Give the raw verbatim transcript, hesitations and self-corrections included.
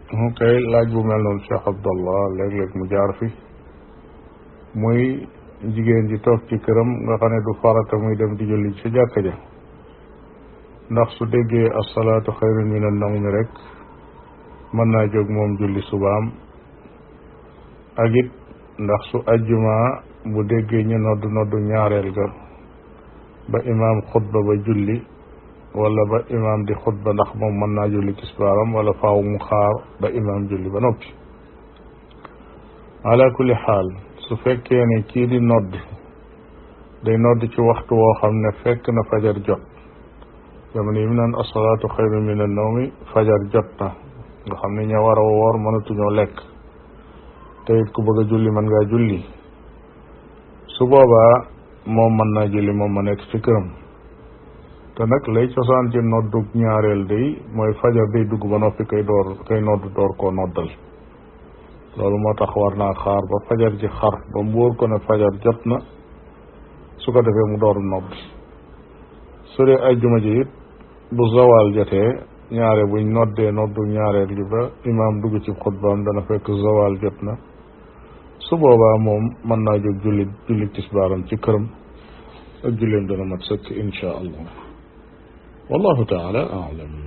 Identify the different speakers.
Speaker 1: ok laaj bu mel noonu Cheikh Abdallah léeg-léeg mu jaar fi muy jigéen ji toog ci këram nga xam ne du farata muy dem di julli ci jàkka ja ndax su déggee asalaatu xayrun min an-nawmi rek mën naa jóg moom julli subaam ak it ndax su ajjuma bu déggee ñu nodd noddu ñaareel ga ba imaam xutba ba julli wala ba imaam di xutba ndax moom mën naa julli tisbaaram wala faaw mu xaar ba imaam julli ba noppi. ala kulli xaal su fekkee ne kii di nodd day nodd ci waxtu woo xam ne fekk na fajar jot jamono yi mu naan asalaatu xayrun min an-nawmi fajar jot na nga xam ne ña war a woor mënatuñoo lekk te it ku bëgg a julli mën ngaa julli su boobaa moom mën naa julli moom ma nekk ci këram te nag lay cosaan ci noddu ñaareel day mooy fajar day dugg ba noppi kay door kay nodd door koo noddal loolu moo tax war naa xaar ba fajar ji xar ba mu wóor ko ne fajar jot na su ko defee mu door nodd su dee ajjuma ji it bu zawal jotee ñaare buñ noddee noddu ñaareel gi ba imaam dugg ci xutbaam dana fekk zawal jot na su boobaa moom mën naa jóg julli julli tisbaaram ci këram ak julleem dana mat sëkk insha allah wallahu taala aalam